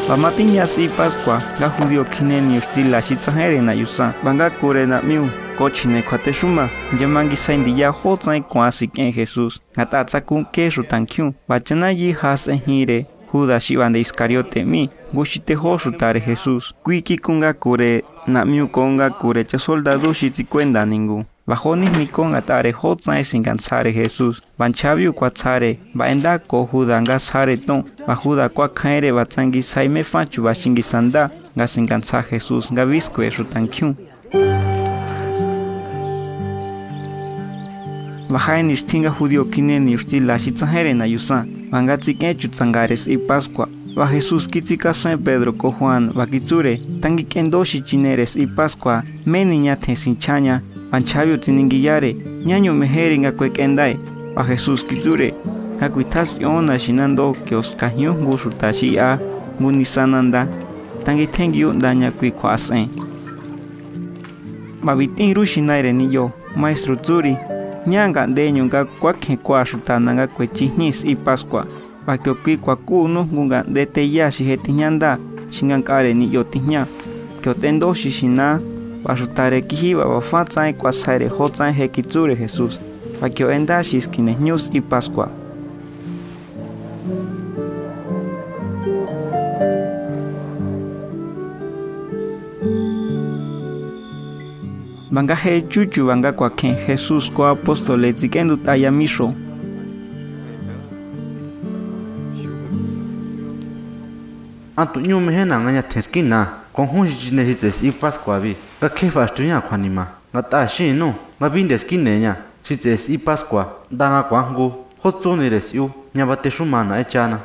Pamatiñas y Pascua, ga judío kineni ustila shitsajere na yusa, banga kure na miu, cochine kwateshuma, yamangi saindiya hotzai kwasik en Jesús, gata tsakun ke rutankyun, bachana yi has hire, Judas shivan de Iscariote mi, gushite ho rutare Jesús, kuiki kunga kure, na miu konga kure cha soldado shitikuenda ningu. Bajoni mikon atare hotzai singansare Jesús, banchabiu kwatsare, baenda ko judanga sare ton, bajuda kwa kaere batsangi saime fachu bashingi sanda, gasingansa Jesús, gaviskwe rutankyun. Bajaen distinga judío kineni ustila shitsajere na yusa, bangatzik chutsangares y Pascua. Va Jesús kitzika San Pedro ko Juan bakitsure, tangi kendoshi chineres y Pascua, meniña tesinchaña, Panchabio tiningiyare, ñaño mejeringa kwekendai, pa Jesús kitsure, kakuitas yona shinando que oscahion gusutashi a munisananda, tangitengyu daña kwikwasen. Babitin rushinaire ni yo, maestro Tsuri, ñanga deño nga kwake kwa shutananga kwechihnis y Pascua, pa que kwikwaku no gunga de teyashi hetiñanda, shingankare ni yo tiña, que otendo shishina. Pasutare kihiba bafatzai kwasaire hotzai hekitsure Jesús, pakio endashis kinehñus y Pascua. Banga he chuchu banga kwaken Jesús ko apostole tzikendu tayamisho. Antu nyume hena nganya teskina, konhun shichinehites y Pascua bi. Ga kefa stunya kwanima ngata shinu ngabindes kinenya shites y Pascua danga kwangu hotsonires yu nyabate shumana echana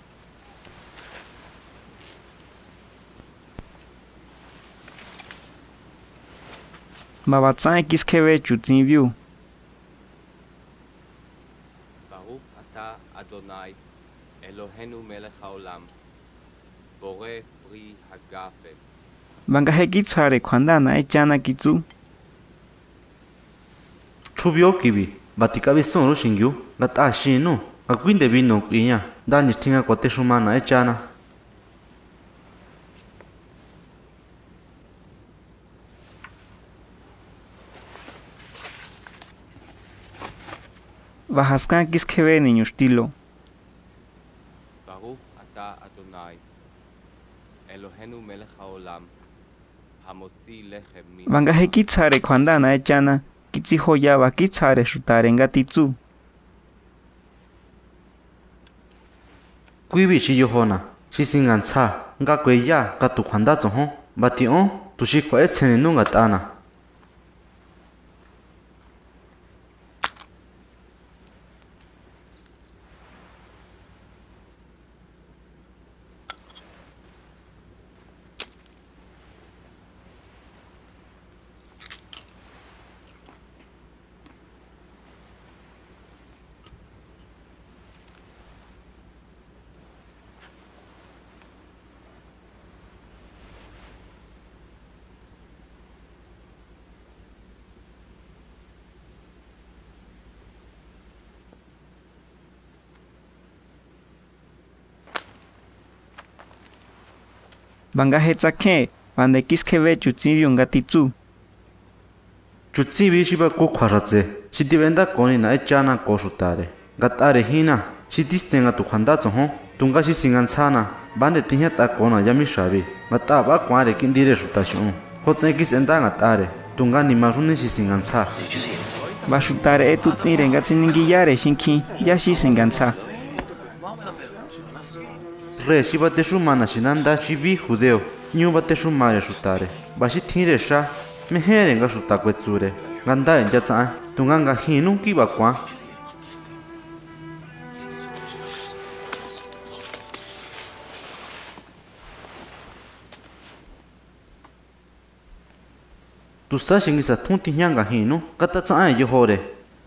Babatsai kiskeve chutzinviu Baruch ata Adonai Elohenu melech haolam Boreh pri hagafen Banga hekitsare kwandana echana kitsu. Chubio kibi batikabi son shingyu ngata shinu akwinde bino kwinya dani tinga kote shumana echana Bajaskan kiskeve niño estilo. Baruch ata Adonai Elohenu melech haolam Hamotzi lechem min Banga hekitsare kwandana echana kitsi hoya bakitsare shutare ngatitsu. Kuibi shi yohona shisingansa nga kweya katu khanda zoho bation tushikwa etsene nunga tana Banga hetsake bande kiskeve chutzinviu ngatitsu. Chutsi shiba ko khwaratse shidivenda koni na echana ko shutare gatare hina shidistenga tu khanda zoho tunga shisingansana bande tinya ta kona yamishabi gata ba kware kindire shutashu hotse kisenda ngatare tunga ni marune shisingansa Bashutare etutsire ngatsiningiyare shinki yashi singansa. Re shiba te shumana shinanda shibi judeo nyuba te shumare shutare bashi thire sha mehere nga shutakwetsure ganda enjatsa tunga nga hinu ki bakwa tu sa shingisa thunti hyanga hinu kata tsa yohore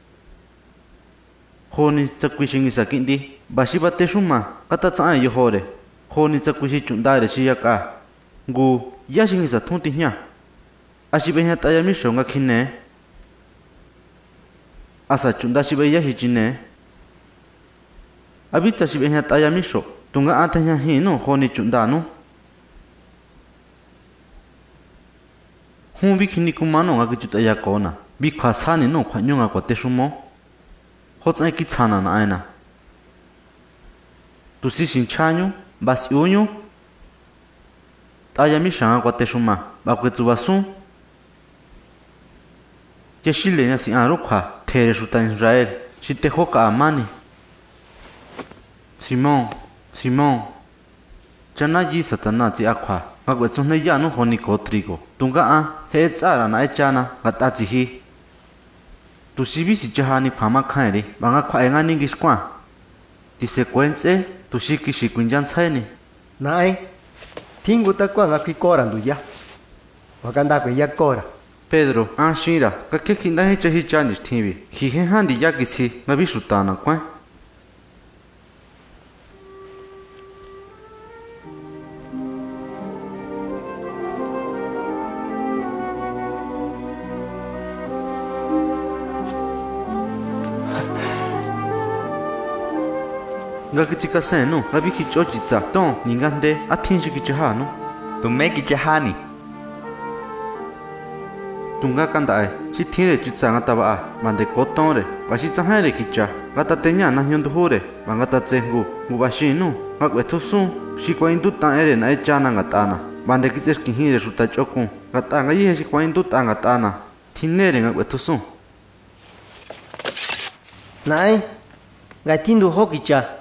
honi tsakwi shingisa kindi bashi bate shuma kata tsa yohore honi tsakwi shi chundare shi yaka ngu ya shingisa thunti hya ashibe hya tayami shonga khine asa chunda shibe ya hichine abitsa shibe hya tayami sho tunga ata hya hinu honi chunda nu Hung bi khini kumano nga kichuta ya kona. Bi khwa sani no khwa nyonga kwa te shumo. Hots ai ki tsana na aina. Tu si shin chanyu, bas yunyu. Ta ya mi shanga kwa te shuma, ba kwe tsuba sun. Ya shile nya si aro khwa, tere shuta Israel, shi te hoka amani. Simon. Chana yi satana zi akwa. Nga kwe tsu ya no honi ko trigo. Tunga a, he tsara na e chana, nga ta zi hi. Tu si bi si chaha ni kwa ma khairi, ba nga kwa e nga ningis kwa. Ti sequenze, tu si ki shi kunjan tsai ni. Nai, tingu ta kwa nga kikora ndu ya. Wakanda kwe ya kora. Pedro, shira, ka ke kinda he chahi chanis thibi. Hi he handi ya kisi, nga bi shutana kwa. Nga kichika seno, nga bi kichochitsa, ton, ningande, atinshi kichaha no. Tume kichahani. Tunga kandae, si tire chitsa nga taba a, mande koton re, ba si tsahan re kicha, nga ta tenya na hyondu hure, ba nga ta tsengu, ngu ba shi nu, nga kwe to sun, si kwa indu tan ere na e chana nga tana, bande kitsesh kihin re shuta chokun, nga ta nga ihe si kwa indu tan nga tana, tinere nga kwe to sun. Nai, nga tindu hokicha.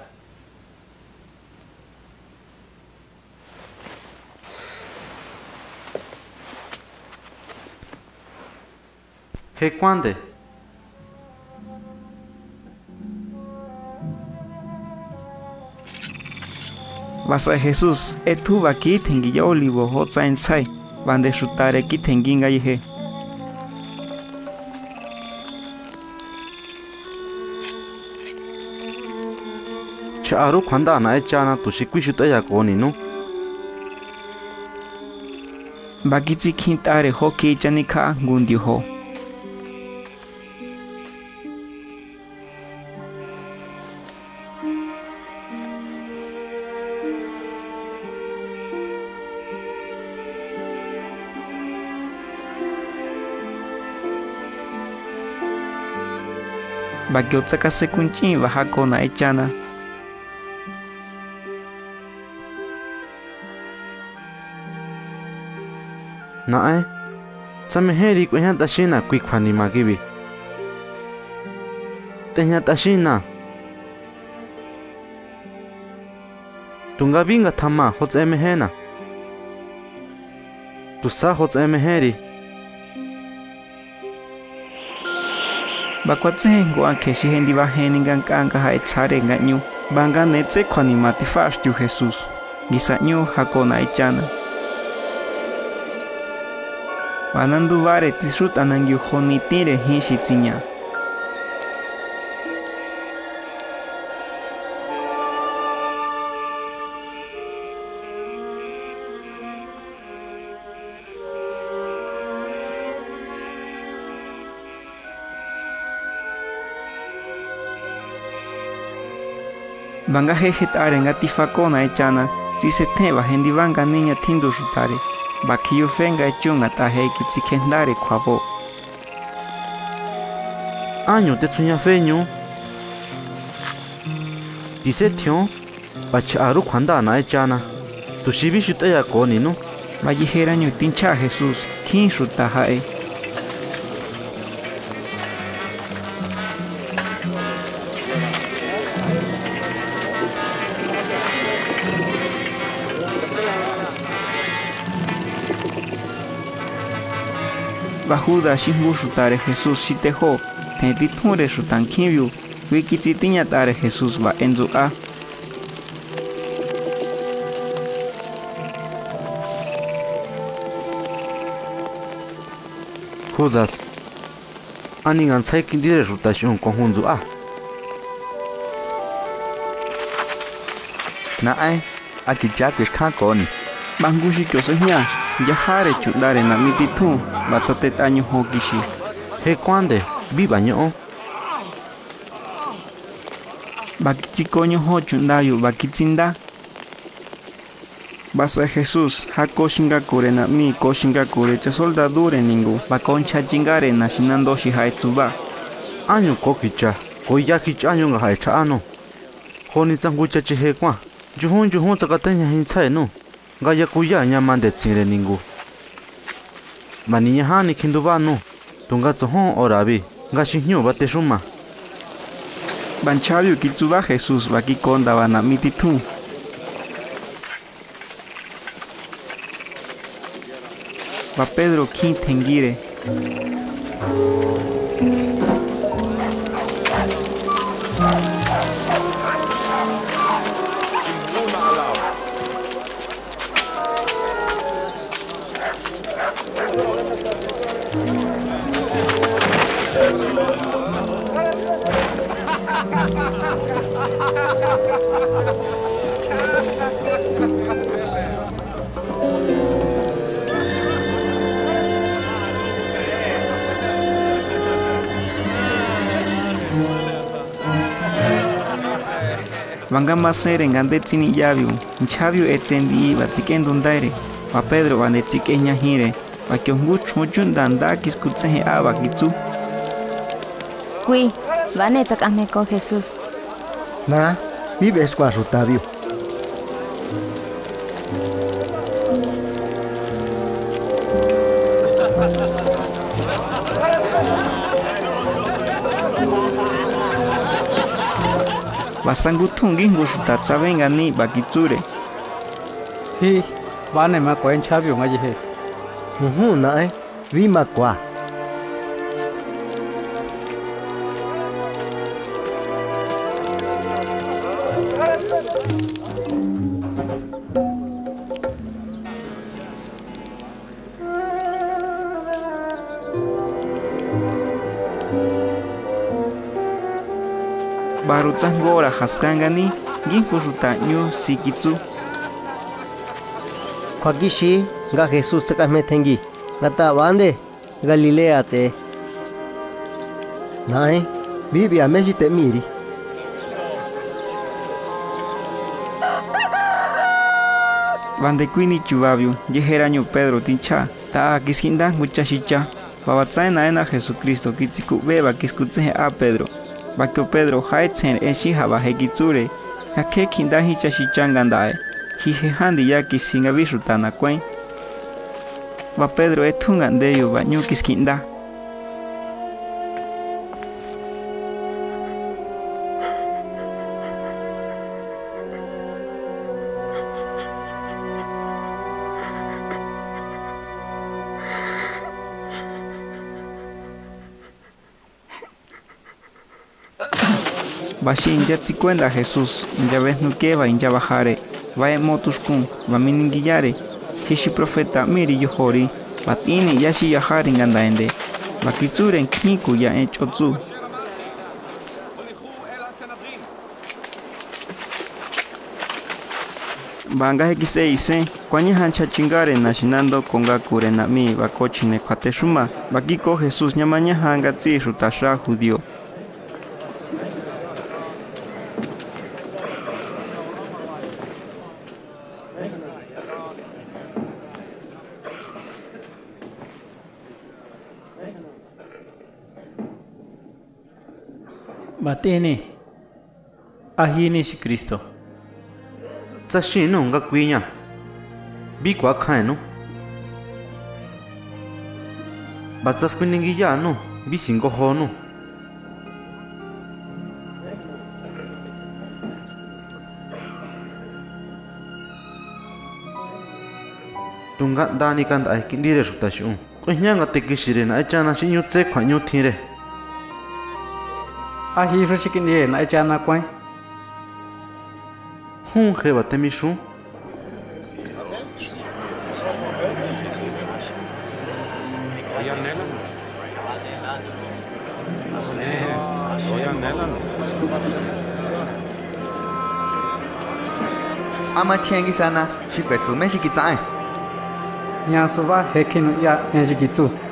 He kwande? Vasa Jesús, etu va ki tengi ya olivo hotsa ensai, bande shutare ki tengi nga ihe. Chaaru kwanda na e chana tu si kwi shuta ya koni no? Bakitsi kintare ho ki chani ka ngundi ho. Bakiotsa ka sekunchi bahako na echana. Nae, tsame heri kwe hyan tashina kwi kwani magibi. Te hyan tashina. Tunga binga thama hots eme hena. Tusa hots eme heri. Bakwatse ngo anke shi hendi ba heningan kanga ha etsare nganyu. Banga netse kwani mati fashtu Jesus. Gisanyu hako na echana. Wanandu vare tisut anangyu honi tire hinshi tsinya. Banga hejetare nga tifakona echana, si se teba hendi banga niña tindu shutare. Bakiyo fenga echunga ta heiki tsikendare kwavo. Año te tsunya feño. Dice tion, bachaaru kwanda na echana. Tu shibi shuta ya koni no? Vallejera nyu tincha Jesus, kin shuta hae. Bajuda shimbu shutare Jesus shiteho, tenti ture shutan kimyu, wikitsi tiña tare Jesus va enzu a. Judas, aningan saikin dire rotación conjunto a. Nae, aquí chakis kakoni. Bangushi kyosohia, yahare chudare na mititu, batsate taño hokishi. He kwande, viva ño. Bakitsi koño ho chundayu bakitsinda. Basa Jesús, hako shingakure na mi ko shingakure cha soldadure ningu, ba concha chingare na shinando shihaitsuba. Año ko kicha, ko ya kicha año nga hai cha ano. Ko ni zangu cha chihe kwa, juhun zakatanya hintsai no, nga ya kuya nyamande tsire ningu. Mani yahani kinduba no, tunga tsohon orabi, nga shinyo bate shuma. Banchabio kitsuba Jesús ba kikonda ba na mititun. Ba Pedro kin tengire. Vanga masere ngande tini yaviu, nchavio etsendi batikendundaire, ba Pedro bande tsikenya hire, ba kyonguch muchun danda kiskutsehe aba kitsu. Kui, vane tsakame ko Jesús. Na, vives kwa Rutavio. Basangutungi ngushuta tsavenga ni bakitsure. Hi, vane ma ko enchavio ngaji he. Na vima kwa. Baru tsangora haskangani, ginkushuta nyu sikitsu. Kwa kishi nga Jesús sakame tengi, ngata bande Galilea tse. Nae, vivi ameshi temiri. Bande kuini chubavio, yeheraño Pedro tincha, ta kiskinda nguchashicha. Babatsaina ena Jesucristo kitsiku beba kiskutsehe a Pedro. Bakyo Pedro haitsen eshiha bahekitsure, yake kinda hichashichangandae, hihehandi yaki singabishutana kwen. Ba Pedro etungandeyo banyukis kinda. Bashin yatsicuenda Jesús, ya ves nuqueva in ya bajare, va en motuskun, va miningillare, hishi profeta miri yohori, batini yashi yahari gandaende, va kitsuren kiku ya en chotsu. Banga hekise isen, kwanya hancha chingare nashinando kongakure na mi va kochine kwateshuma, va kiko Jesús nyamanya hanga tsi rutasha judío. Batene, ahini si Cristo. Tsashino nga kuinya. Bi kwa khaenu. Batsas kuningi ya no, bi singo hono. Tunga dani kanda ai kindire rutashu. Kunya nga tekishire na achana shinyu tse khanyu thire. Ahi ruchikindie na echana kwen. Hun kheba temishu. Ama chengi sana, shikwetsu me shikitsai. Nya suva hekinu ya enjikitsu.